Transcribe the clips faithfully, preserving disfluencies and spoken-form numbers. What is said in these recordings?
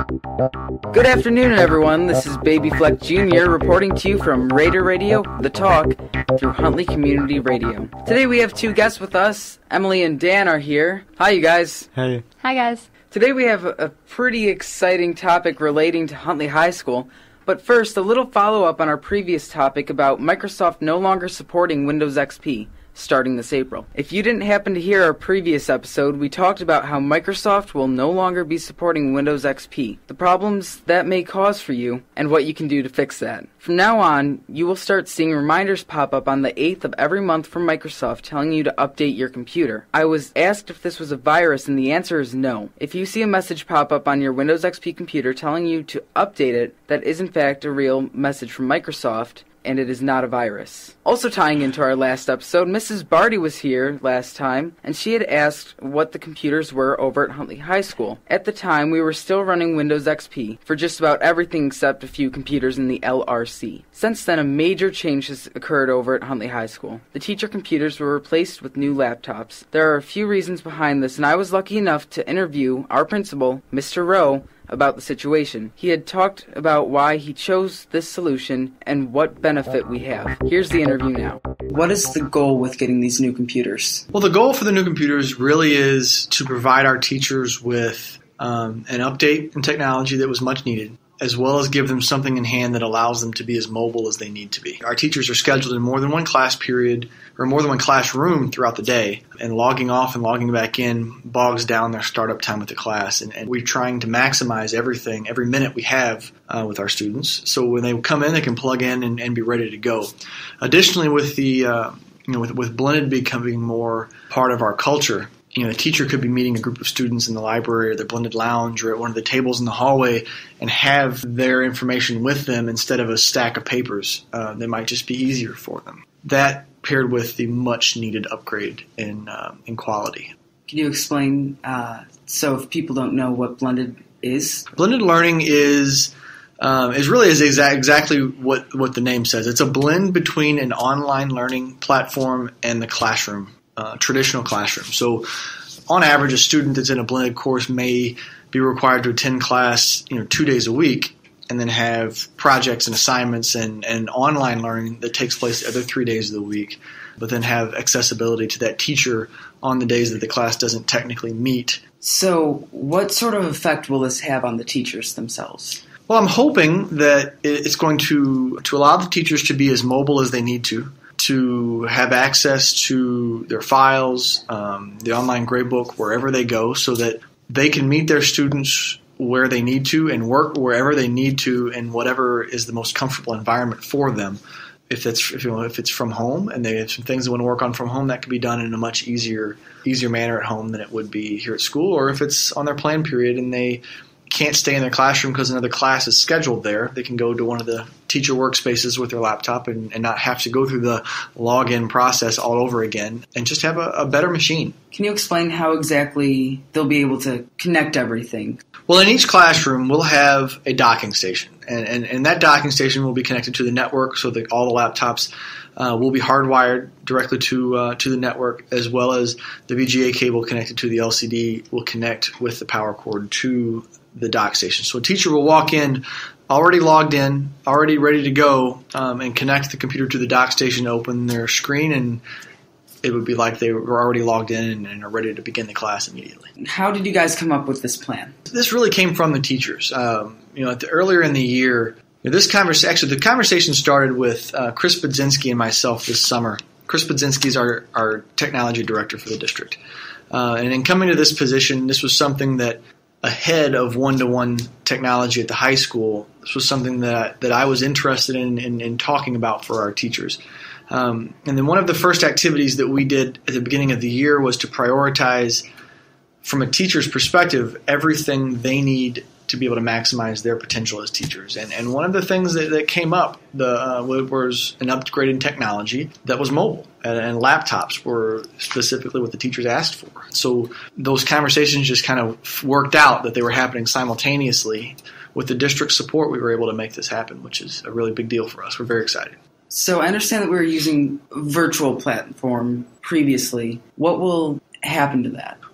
Good afternoon, everyone. This is Baby Fleck Junior reporting to you from Raider Radio, The Talk, through Huntley Community Radio. Today we have two guests with us. Emily and Dan are here. Hi, you guys. Hey. Hi, guys. Today we have a pretty exciting topic relating to Huntley High School. But first, a little follow-up on our previous topic about Microsoft no longer supporting Windows X P, starting this April. If you didn't happen to hear our previous episode, we talked about how Microsoft will no longer be supporting Windows X P, the problems that may cause for you, and what you can do to fix that. From now on, you will start seeing reminders pop up on the eighth of every month from Microsoft telling you to update your computer. I was asked if this was a virus, and the answer is no. If you see a message pop up on your Windows X P computer telling you to update it, that is in fact a real message from Microsoft, and it is not a virus. Also tying into our last episode, Missus Barty was here last time, and she had asked what the computers were over at Huntley High School. At the time, we were still running Windows X P for just about everything except a few computers in the L R C. Since then, a major change has occurred over at Huntley High School. The teacher computers were replaced with new laptops. There are a few reasons behind this, and I was lucky enough to interview our principal, Mister Rowe, about the situation. He had talked about why he chose this solution and what benefit we have. Here's the interview now. What is the goal with getting these new computers? Well, the goal for the new computers really is to provide our teachers with um, an update in technology that was much needed, as well as give them something in hand that allows them to be as mobile as they need to be. Our teachers are scheduled in more than one class period or more than one classroom throughout the day, and logging off and logging back in bogs down their startup time with the class. And, and we're trying to maximize everything, every minute we have uh, with our students. So when they come in, they can plug in and, and be ready to go. Additionally, with the uh, you know with, with blended becoming more part of our culture, you know, a teacher could be meeting a group of students in the library or the blended lounge or at one of the tables in the hallway and have their information with them instead of a stack of papers. Uh, that might just be easier for them. That paired with the much-needed upgrade in uh, in quality. Can you explain, uh, so if people don't know what blended is? Blended learning is um, is really is exa- exactly what, what the name says. It's a blend between an online learning platform and the classroom. Uh, traditional classroom. So on average, a student that's in a blended course may be required to attend class, you know, two days a week and then have projects and assignments and, and online learning that takes place the other three days of the week, but then have accessibility to that teacher on the days that the class doesn't technically meet. So what sort of effect will this have on the teachers themselves? Well, I'm hoping that it's going to, to allow the teachers to be as mobile as they need to, to have access to their files, um, the online gradebook, wherever they go, so that they can meet their students where they need to and work wherever they need to in whatever is the most comfortable environment for them. If that's if, you know, if it's from home and they have some things they want to work on from home, that can be done in a much easier easier manner at home than it would be here at school. Or if it's on their plan period and they can't stay in their classroom because another class is scheduled there, they can go to one of the teacher workspaces with their laptop and, and not have to go through the login process all over again and just have a, a better machine. Can you explain how exactly they'll be able to connect everything? Well, in each classroom, we'll have a docking station, and, and, and that docking station will be connected to the network so that all the laptops uh, will be hardwired directly to uh, to the network, as well as the V G A cable connected to the L C D will connect with the power cord to the dock station. So a teacher will walk in already logged in, already ready to go, um, and connect the computer to the dock station, open their screen, and it would be like they were already logged in and, and are ready to begin the class immediately. How did you guys come up with this plan? This really came from the teachers. Um, you know, at the, earlier in the year, you know, this conversation, actually the conversation started with uh, Chris Budzinski and myself this summer. Chris Budzinski is our, our technology director for the district. Uh, and in coming to this position, this was something that ahead of one-to-one technology at the high school, this was something that that I was interested in, in, in talking about for our teachers. Um, and then one of the first activities that we did at the beginning of the year was to prioritize, from a teacher's perspective, everything they need to be able to maximize their potential as teachers. And and one of the things that, that came up the, uh, was an upgraded technology that was mobile, and, and laptops were specifically what the teachers asked for. So those conversations just kind of worked out that they were happening simultaneously. With the district support, we were able to make this happen, which is a really big deal for us. We're very excited. So I understand that we were using a virtual platform previously. What will happen to that?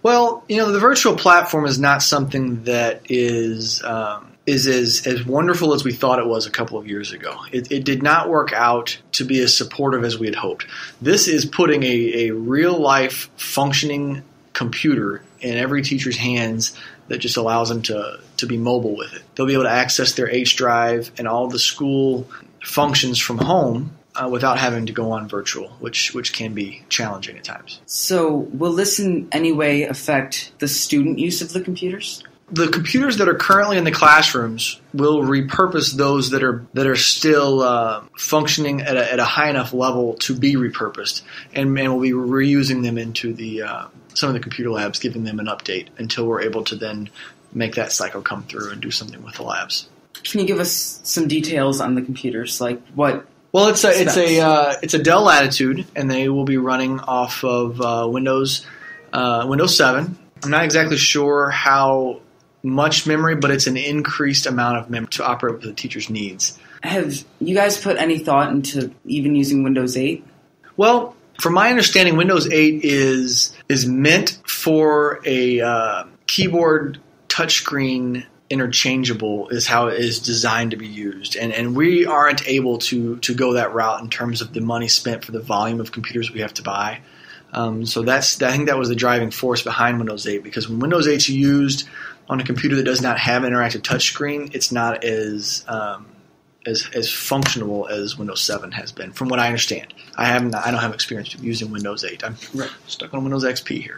Well, you know, the virtual platform is not something that is um, is as, as wonderful as we thought it was a couple of years ago. It, it did not work out to be as supportive as we had hoped. This is putting a, a real-life functioning computer in every teacher's hands that just allows them to, to be mobile with it. They'll be able to access their H drive and all the school functions from home uh, without having to go on virtual, which which can be challenging at times. So will this in any way affect the student use of the computers? The computers that are currently in the classrooms will repurpose those that are that are still uh, functioning at a, at a high enough level to be repurposed, and, and we'll be reusing them into the uh, some of the computer labs, giving them an update until we're able to then make that cycle come through and do something with the labs. Can you give us some details on the computers, like what? Well, it's a it's a uh, it's a Dell Latitude, and they will be running off of uh, Windows uh, Windows seven. I'm not exactly sure how much memory, but it's an increased amount of memory to operate with the teacher's needs. Have you guys put any thought into even using Windows eight? Well, from my understanding, Windows eight is is meant for a uh, keyboard touchscreen interchangeable is how it is designed to be used. And and we aren't able to to go that route in terms of the money spent for the volume of computers we have to buy. Um, so that's I think that was the driving force behind Windows eight, because when Windows eight's used on a computer that does not have an interactive touchscreen, it's not as um, as as functional as Windows seven has been, from what I understand. I haven't I don't have experience using Windows eight. I'm right. stuck on Windows X P here.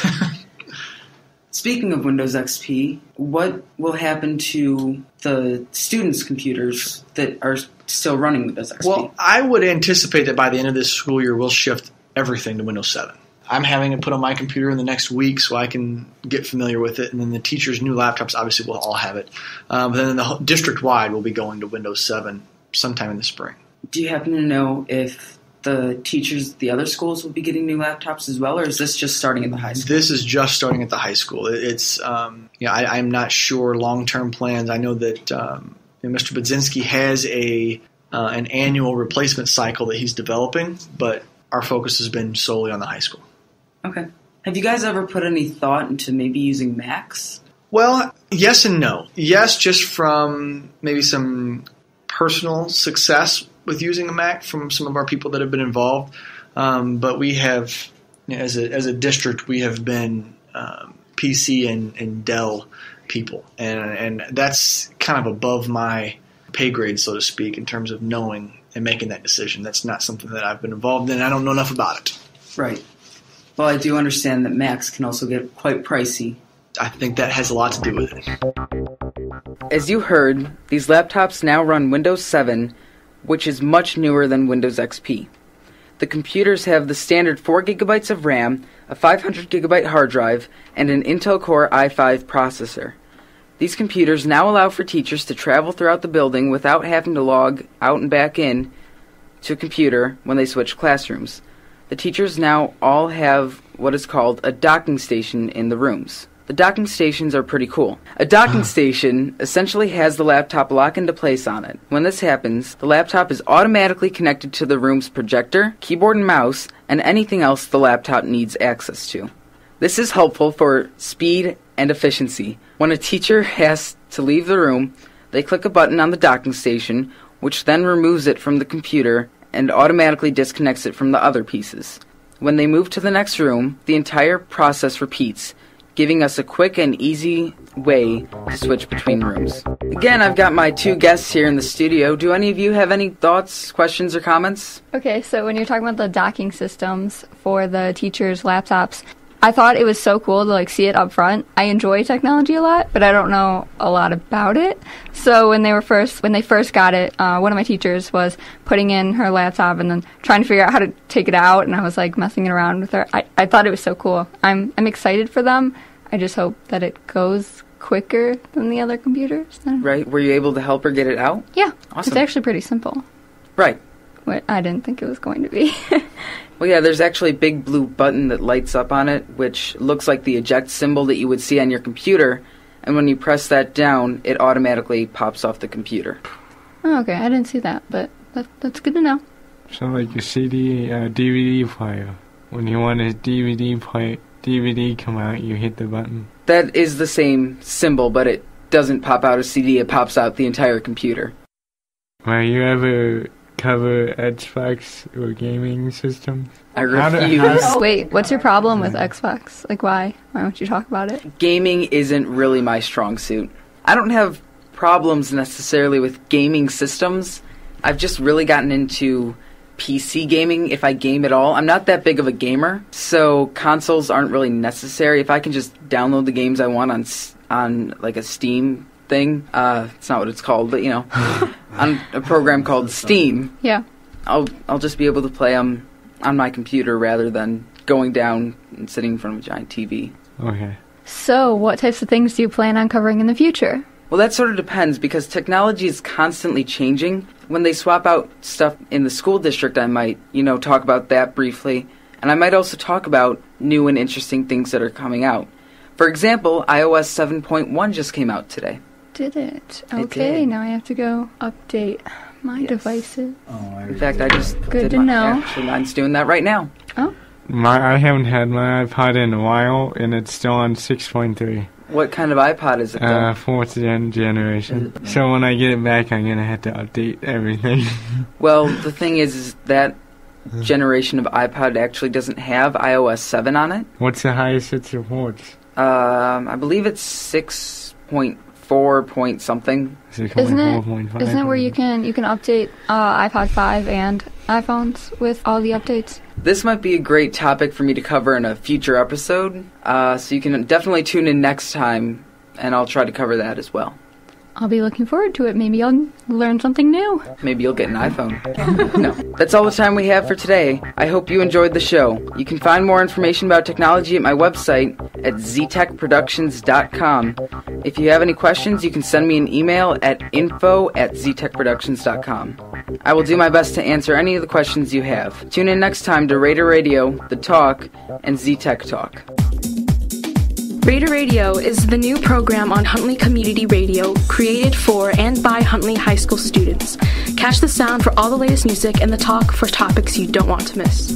Speaking of Windows X P, what will happen to the students' computers that are still running Windows X P? Well, I would anticipate that by the end of this school year, we'll shift everything to Windows seven. I'm having it put on my computer in the next week so I can get familiar with it, and then the teachers' new laptops obviously will all have it. Um, but then the district-wide will be going to Windows seven sometime in the spring. Do you happen to know if the teachers at the other schools will be getting new laptops as well, or is this just starting at the high school? This is just starting at the high school. It's, um, you know, I, I'm not sure long-term plans. I know that um, you know, Mister Budzinski has a uh, an annual replacement cycle that he's developing, but our focus has been solely on the high school. Okay. Have you guys ever put any thought into maybe using Macs? Well, yes and no. Yes, just from maybe some personal success with using a Mac from some of our people that have been involved. Um, but we have, you know, as a as a district, we have been um, P C and, and Dell people. And, and that's kind of above my pay grade, so to speak, in terms of knowing and making that decision. That's not something that I've been involved in. I don't know enough about it. Right. Well, I do understand that Macs can also get quite pricey. I think that has a lot to do with it. As you heard, these laptops now run Windows seven, which is much newer than Windows X P. The computers have the standard four gigabytes of RAM, a five hundred gigabyte hard drive, and an Intel Core i five processor. These computers now allow for teachers to travel throughout the building without having to log out and back in to a computer when they switch classrooms. The teachers now all have what is called a docking station in the rooms. The docking stations are pretty cool. A docking station essentially has the laptop lock into place on it. When this happens, the laptop is automatically connected to the room's projector, keyboard and mouse, and anything else the laptop needs access to. This is helpful for speed and efficiency. When a teacher has to leave the room, they click a button on the docking station, which then removes it from the computer and automatically disconnects it from the other pieces. When they move to the next room, the entire process repeats, giving us a quick and easy way to switch between rooms. Again, I've got my two guests here in the studio. Do any of you have any thoughts, questions, or comments? Okay, so when you're talking about the docking systems for the teachers' laptops, I thought it was so cool to like see it up front. I enjoy technology a lot, but I don't know a lot about it. So when they were first, when they first got it, uh, one of my teachers was putting in her laptop and then trying to figure out how to take it out, and I was like messing around with her. I, I thought it was so cool. I'm I'm excited for them. I just hope that it goes quicker than the other computers. Right? Were you able to help her get it out? Yeah. Awesome. It's actually pretty simple. Right. What I didn't think it was going to be. Well, yeah, there's actually a big blue button that lights up on it, which looks like the eject symbol that you would see on your computer, and when you press that down, it automatically pops off the computer. Oh, okay, I didn't see that, but that, that's good to know. So like a C D, uh, D V D player. When you want a D V D play, D V D come out, you hit the button. That is the same symbol, but it doesn't pop out a C D, it pops out the entire computer. Will you ever cover Xbox or gaming systems? I refuse. Oh, wait, what's your problem with Xbox? Like, why? Why don't you talk about it? Gaming isn't really my strong suit. I don't have problems necessarily with gaming systems. I've just really gotten into P C gaming, if I game at all. I'm not that big of a gamer, so consoles aren't really necessary. If I can just download the games I want on on like a Steam thing, uh, it's not what it's called, but you know, on a program called Steam, yeah, I'll I'll just be able to play them on my computer rather than going down and sitting in front of a giant T V. Okay. So, what types of things do you plan on covering in the future? Well, that sort of depends because technology is constantly changing. When they swap out stuff in the school district, I might, you know, talk about that briefly. And I might also talk about new and interesting things that are coming out. For example, i O S seven point one just came out today. Did it? It Okay, did. Now I have to go update my Yes. devices. Oh, I In fact, I just Good did to my, know. Actually, mine's doing that right now. Oh, My I haven't had my iPod in a while, and it's still on six point three. What kind of iPod is it, though? Uh, fourth gen generation. So when I get it back, I'm gonna have to update everything. Well, the thing is, is that generation of iPod actually doesn't have i O S seven on it. What's the highest it supports? Um, I believe it's six point four point something. isn't it? four point five Isn't it where you can you can update uh, iPod five and iPhones with all the updates? This might be a great topic for me to cover in a future episode, uh, so you can definitely tune in next time, and I'll try to cover that as well. I'll be looking forward to it. Maybe I'll learn something new. Maybe you'll get an iPhone. No. That's all the time we have for today. I hope you enjoyed the show. You can find more information about technology at my website at z tech productions dot com. If you have any questions, you can send me an email at info at z tech productions dot com. I will do my best to answer any of the questions you have. Tune in next time to Raider Radio, The Talk, and Z-Tech Talk. Raider Radio is the new program on Huntley Community Radio, created for and by Huntley High School students. Catch the sound for all the latest music and the talk for topics you don't want to miss.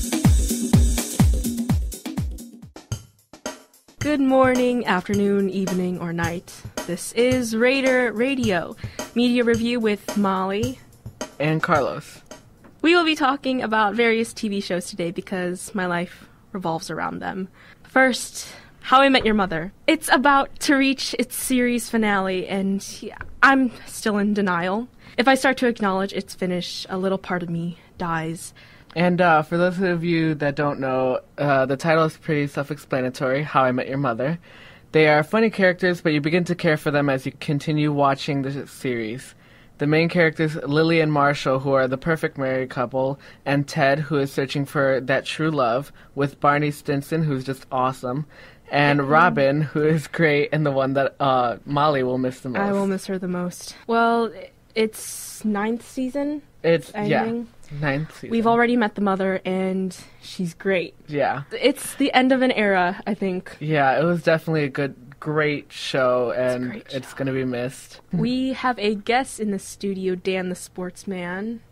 Good morning, afternoon, evening, or night. This is Raider Radio, media review with Molly and Carlos. We will be talking about various T V shows today because my life revolves around them. First, How I Met Your Mother. It's about to reach its series finale, and yeah, I'm still in denial. If I start to acknowledge its finish, a little part of me dies. And uh, for those of you that don't know, uh, the title is pretty self-explanatory, How I Met Your Mother. They are funny characters, but you begin to care for them as you continue watching the series. The main characters, Lily and Marshall, who are the perfect married couple, and Ted, who is searching for that true love, with Barney Stinson, who's just awesome, and Robin, who is great, and the one that uh, Molly will miss the most. I will miss her the most. Well, it's ninth season. It's, ending. yeah, ninth season. We've already met the mother, and she's great. Yeah. It's the end of an era, I think. Yeah, it was definitely a good, great show, and great it's show. going to be missed. We have a guest in the studio, Dan the Sportsman,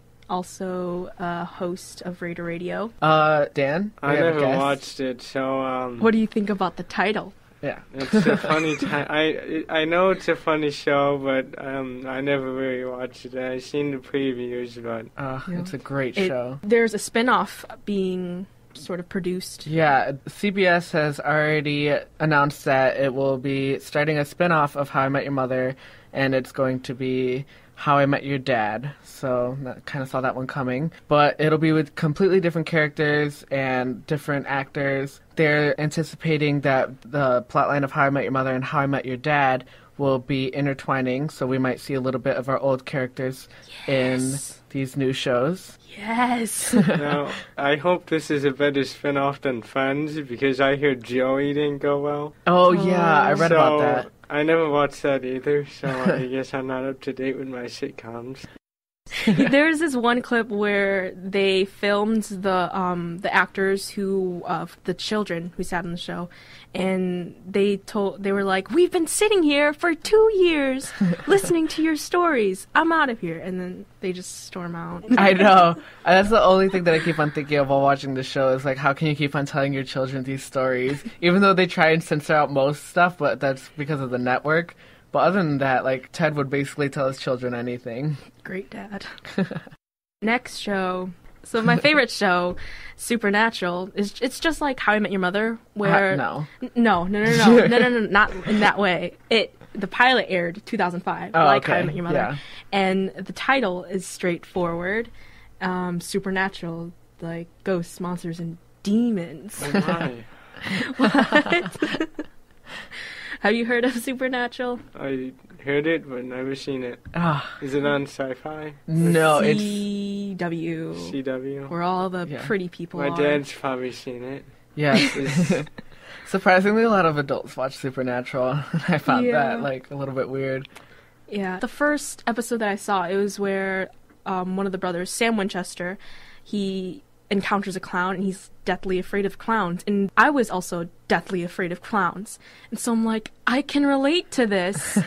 also a host of Raider Radio. Uh, Dan? I we have a never guest? watched it, so um. What do you think about the title? Yeah. It's a funny time. I I know it's a funny show, but um, I never really watched it. I've seen the previews, but Uh, Yeah. It's a great It- show. There's a spin-off being sort of produced. Yeah, C B S has already announced that it will be starting a spin-off of How I Met Your Mother, and it's going to be How I Met Your Dad. So that kind of saw that one coming. But it'll be with completely different characters and different actors. They're anticipating that the plotline of How I Met Your Mother and How I Met Your Dad will be intertwining, so we might see a little bit of our old characters in these new shows. Yes. now I hope this is a better spin-off than Friends because I heard Joey didn't go well. Oh, yeah, I read so about that. I never watched that either, so I guess I'm not up to date with my sitcoms. There's this one clip where they filmed the um, the actors who of the children who sat on the show, and they told they were like, "We've been sitting here for two years listening to your stories. I'm out of here," and then they just storm out. I know. That's the only thing that I keep on thinking of while watching the show is like, how can you keep on telling your children these stories, even though they try and censor out most stuff, but that's because of the network. But other than that, like, Ted would basically tell his children anything. Great dad. Next show. So my favorite show, Supernatural, is it's just like How I Met Your Mother, where Uh, no. N- no, no, no, no, no, no, no, not in that way. It the pilot aired two thousand five, Oh, like okay. How I Met Your Mother, Yeah. and the title is straightforward, um, Supernatural, like ghosts, monsters, and demons. Oh my. What? Have you heard of Supernatural? I heard it, but never seen it. Ah, Is it on Sci-Fi? no, it's... C W, C W? where all the Yeah. pretty people My are. dad's probably seen it. Yes. It's- Surprisingly, a lot of adults watch Supernatural. I found Yeah. that, like, a little bit weird. Yeah. The first episode that I saw, it was where um, one of the brothers, Sam Winchester, he encounters a clown and he's deathly afraid of clowns. And I was also deathly afraid of clowns. And so I'm like, I can relate to this.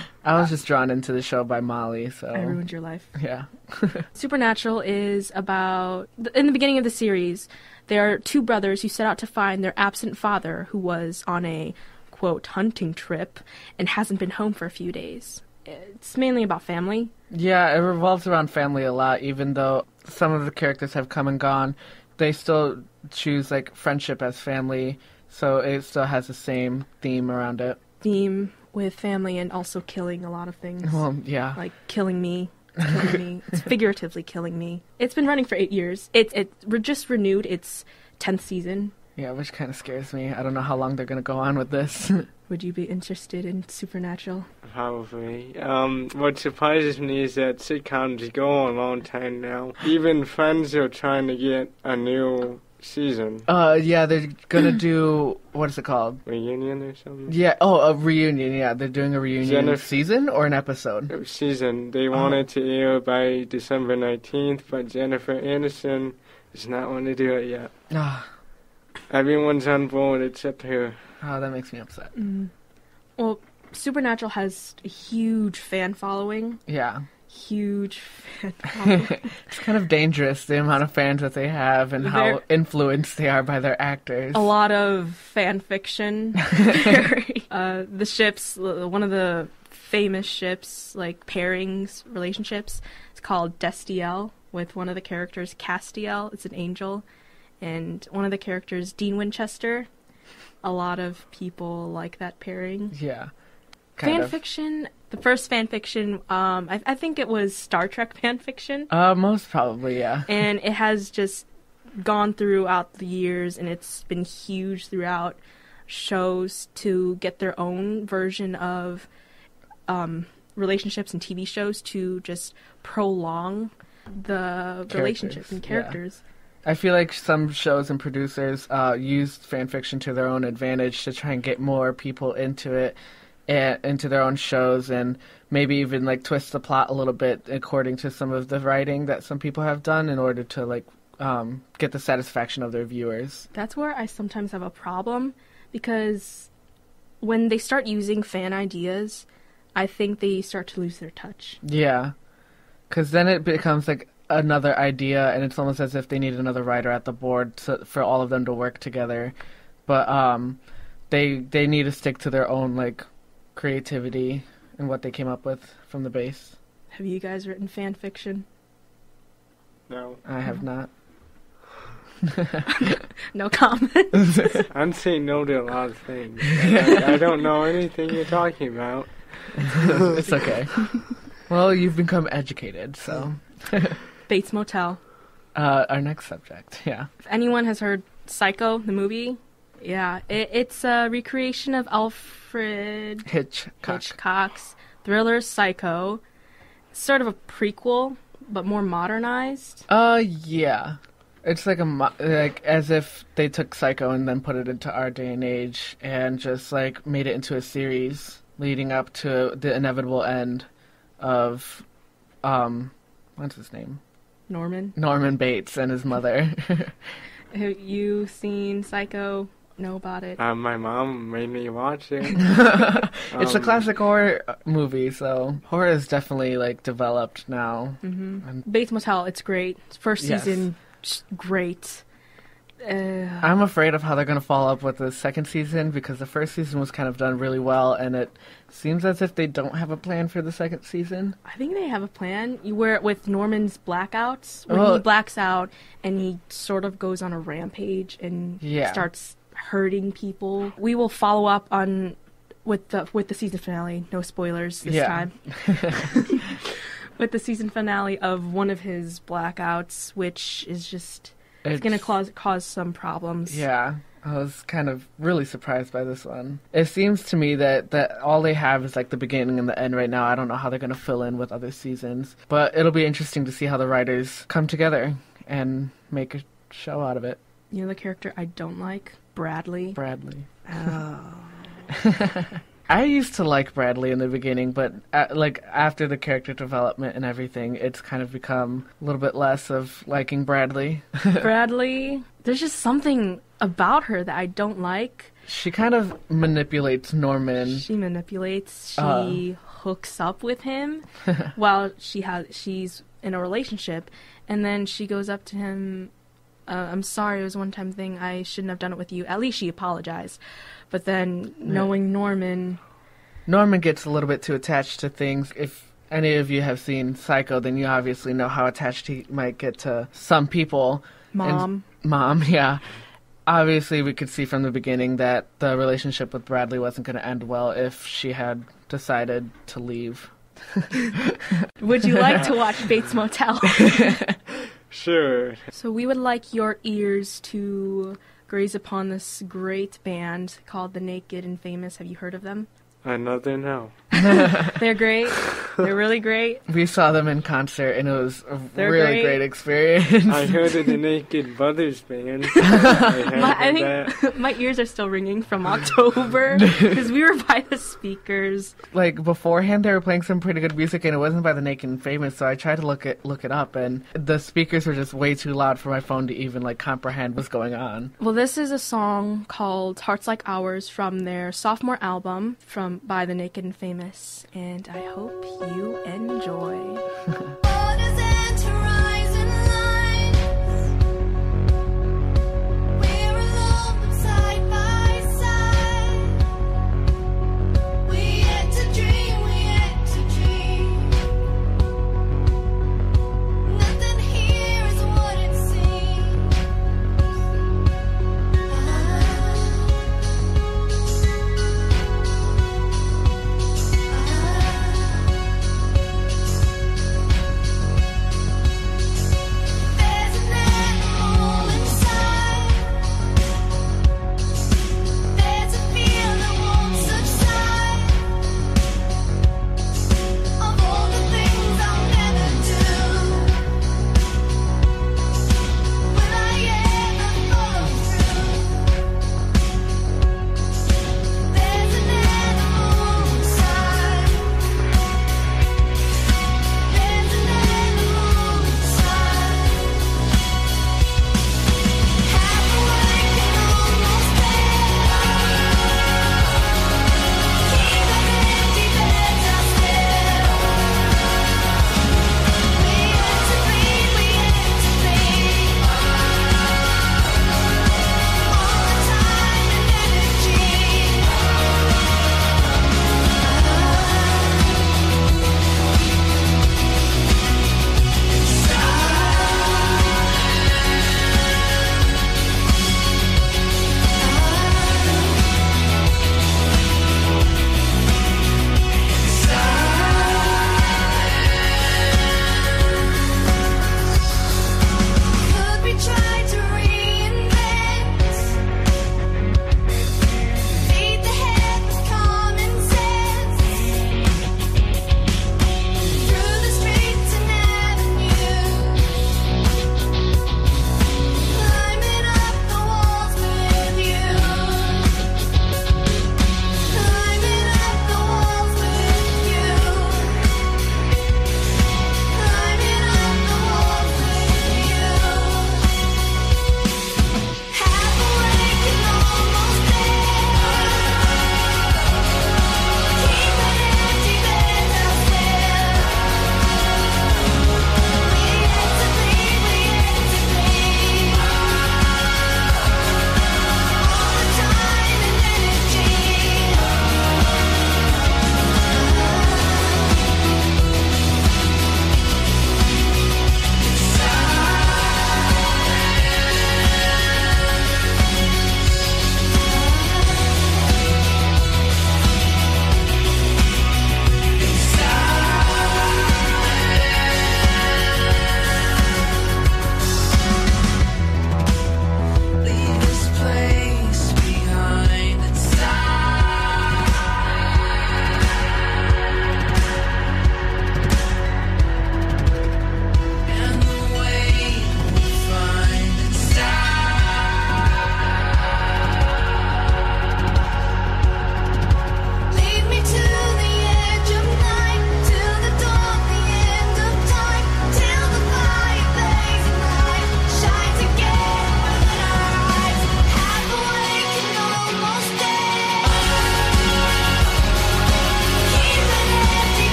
I was just drawn into the show by Molly, so... I ruined your life. Yeah. Supernatural is about, in the beginning of the series, there are two brothers who set out to find their absent father who was on a, quote, hunting trip and hasn't been home for a few days. It's mainly about family. Yeah, it revolves around family a lot, even though some of the characters have come and gone. They still choose, like, friendship as family, so it still has the same theme around it. Theme with family and also killing a lot of things. Well, yeah. Like killing me. It's killing me. It's figuratively killing me. It's been running for eight years. It, it re- just renewed its tenth season. Yeah, which kind of scares me. I don't know how long they're going to go on with this. Would you be interested in Supernatural? Probably. Um, what surprises me is that sitcoms go a long time now. Even Friends are trying to get a new season. Uh, yeah, they're going to do... What is it called? Reunion or something? Yeah, oh, a reunion, yeah. They're doing a reunion Jennifer- season or an episode? Season. They wanted to air by December nineteenth, but Jennifer Aniston does not want to do it yet. Ah, Everyone's on board except her. oh, that makes me upset. Mm. Well, Supernatural has a huge fan following. Yeah. Huge fan following. It's kind of dangerous, the amount of fans that they have and how They're- influenced they are by their actors. A lot of fan fiction. Very- uh, the ships, uh, one of the famous ships, like pairings, relationships, it's called Destiel, with one of the characters, Castiel. It's an angel. And one of the characters, Dean Winchester. A lot of people like that pairing. Yeah. Kind Fan of. fiction, the first fan fiction, um, I, I think it was Star Trek fan fiction. Uh, most probably, yeah. And it has just gone throughout the years, and it's been huge throughout shows to get their own version of um, relationships and T V shows to just prolong the relationships and yeah. characters. I feel like some shows and producers uh, use fan fiction to their own advantage to try and get more people into it, and into their own shows, and maybe even like twist the plot a little bit according to some of the writing that some people have done in order to like um, get the satisfaction of their viewers. That's where I sometimes have a problem, because when they start using fan ideas, I think they start to lose their touch. Yeah, because then it becomes like another idea, and it's almost as if they need another writer at the board to, for all of them to work together. But um, they they need to stick to their own like creativity and what they came up with from the base. Have you guys written fan fiction? No. I have not. No comment. I'm saying no to a lot of things. I, I don't know anything you're talking about. It's okay. Well, you've become educated, so. Bates Motel. Uh, our next subject, yeah. If anyone has heard Psycho, the movie, yeah, it, it's a recreation of Alfred Hitchcock. Hitchcock's thriller Psycho. It's sort of a prequel, but more modernized. Uh, yeah. It's like a mo- like as if they took Psycho and then put it into our day and age and just like made it into a series leading up to the inevitable end of um what's his name? Norman. Norman Bates and his mother. Have you seen Psycho? Know about it? Uh, my mom made me watch it. It's a Um, classic horror movie, so horror is definitely like developed now. hmm And Bates Motel. It's great. First Yes. season, just great. Uh, I'm afraid of how they're going to follow up with the second season because the first season was kind of done really well, and it seems as if they don't have a plan for the second season. I think they have a plan. You wear it with Norman's blackouts when Well- he blacks out and he sort of goes on a rampage and Yeah. starts hurting people. We will follow up on with the with the season finale. No spoilers this Yeah. time. With the season finale of one of his blackouts, which is just it's, going to cause cause some problems. Yeah, I was kind of really surprised by this one. It seems to me that, that all they have is like the beginning and the end right now. I don't know how they're going to fill in with other seasons, but it'll be interesting to see how the writers come together and make a show out of it. You know the character I don't like? Bradley. Bradley. Oh. I used to like Bradley in the beginning, but uh, like after the character development and everything, it's kind of become a little bit less of liking Bradley. Bradley, there's just something about her that I don't like. She kind of manipulates Norman. She manipulates. She Uh. hooks up with him while she has she's in a relationship, and then she goes up to him. Uh, I'm sorry, it was a one-time thing. I shouldn't have done it with you. At least she apologized. But then, knowing Norman, Norman gets a little bit too attached to things. If any of you have seen Psycho, then you obviously know how attached he might get to some people. Mom, And, Mom, yeah. Obviously, we could see from the beginning that the relationship with Bradley wasn't going to end well if she had decided to leave. would you like to watch Bates Motel? Sure. So we would like your ears to graze upon this great band called The Naked and Famous. Have you heard of them? Another no. They're great. They're really great. We saw them in concert, and it was a They're really great. great experience. I heard of the Naked Brothers band. I heard My, I of think that. my ears are still ringing from October because we were by the speakers. Like beforehand, they were playing some pretty good music, and it wasn't by the Naked and Famous. So I tried to look it look it up, and the speakers were just way too loud for my phone to even like comprehend what's going on. Well, this is a song called Hearts Like Ours from their sophomore album from by the Naked and Famous, and I hope you enjoy. Borders and horizon lines. We're alone but side by side. We yet to dream, we yet to dream. Nothing here is what it seems. Ah, ah.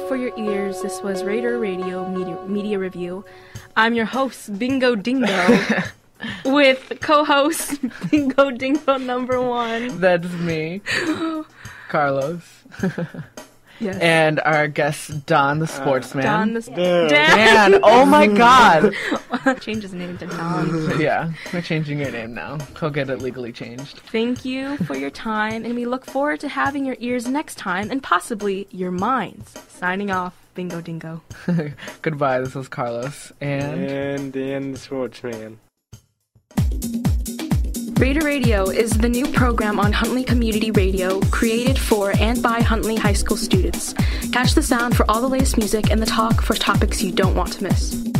for your ears. This was Raider Radio Media, Media Review. I'm your host, Bingo Dingo, with co-host Bingo Dingo number one. That's me, Carlos. Yes. And our guest, Don the Sportsman. Don the Dan. Dan, oh my god! Change his name to Don. Yeah, we're changing your name now. He'll get it legally changed. Thank you for your time, and we look forward to having your ears next time, and possibly your minds. Signing off, Bingo Dingo. Goodbye, this was Carlos. And... And Dan the Sportsman. Raider Radio is the new program on Huntley Community Radio, created for and by Huntley High School students. Catch the sound for all the latest music and the talk for topics you don't want to miss.